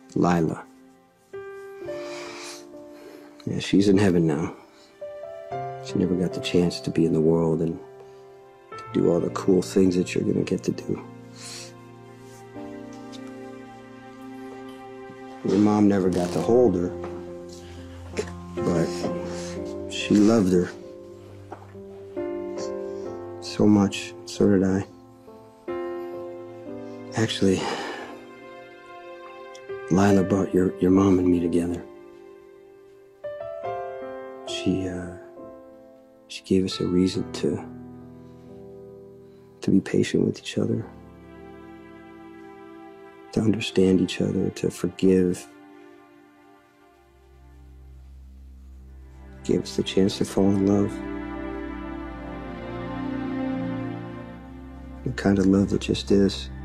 Lila. Yeah, she's in heaven now. She never got the chance to be in the world and to do all the cool things that you're gonna get to do. Your mom never got to hold her, but she loved her so much. So did I. Actually, Lila brought your mom and me together. She gave us a reason to be patient with each other, to understand each other, to forgive. Gave us the chance to fall in love. The kind of love that just is.